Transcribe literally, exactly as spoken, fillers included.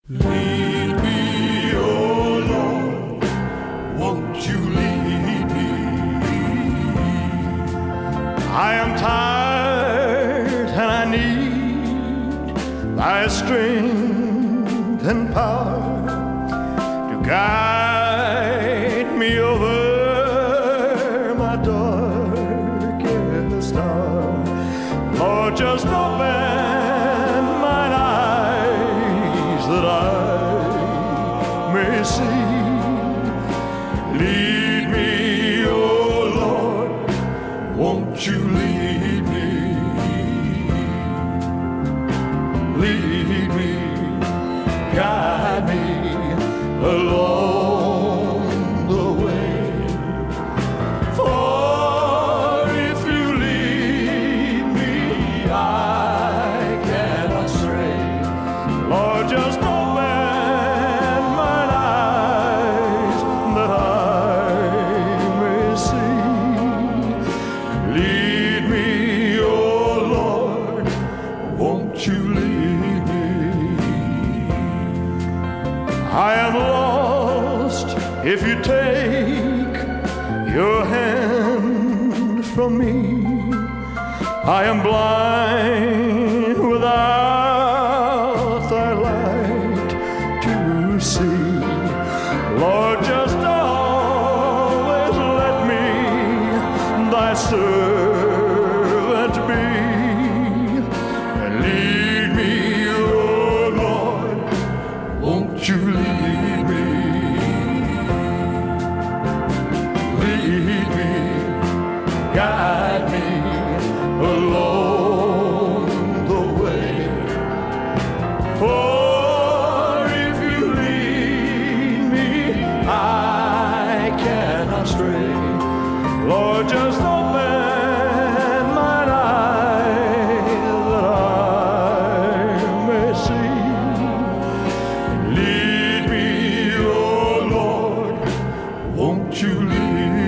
Lead me, oh Lord, won't you lead me? I am tired and I need thy strength and power to guide me over my darkest hour. Lord, just open mine eyes that I may see. Lead me, oh Lord, won't you lead me? Lead me, guide me along the way. For if you lead me, I cannot stray. Lord, just open mine eyes that I may see. Lead me, oh Lord, won't you lead me? I am lost if you take your hand from me. I am blind without thy light to see. Lord, just always let me thy servant be. And lead me, oh Lord, won't you lead me? Lead me, guide me along the way. For if you lead me, I cannot stray. Lord, just open mine eyes that I may see. Lead me, oh Lord, won't you lead me?